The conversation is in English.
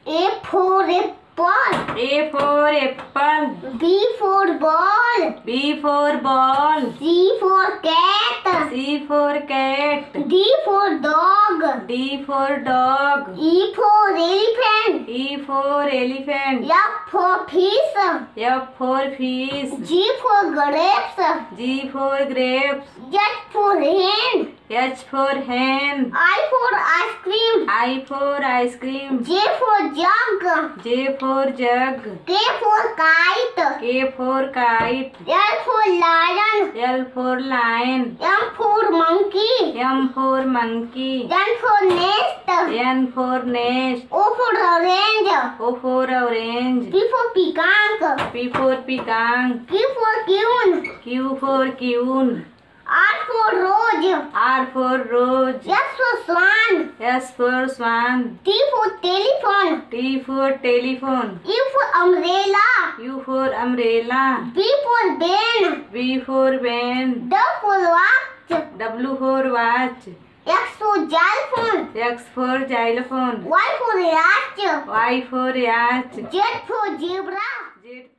A for apple. A for apple. B for ball. B for ball. C for cat. C for cat. D for dog. D for dog. E for elephant. E for elephant. F for fish. F for fish. G for grapes. G for grapes. H for hen. H for hen. I for ice cream. I for ice cream. J for jug. J for jug. K for kite. K for kite. L for lion. L for lion. M for monkey. M for monkey. N for nest. N for nest. O for orange. O for orange. P for peacock. P for peacock. Q for queen. Q for queen. R for rose. R for rose. S for swan. S for swan. T for telephone. T for telephone. U for umbrella. U for umbrella. B for ben. V for van. W for watch. W for watch. X for xylophone. X for xylophone. Y for yacht. Y for yacht. Z for zebra. Z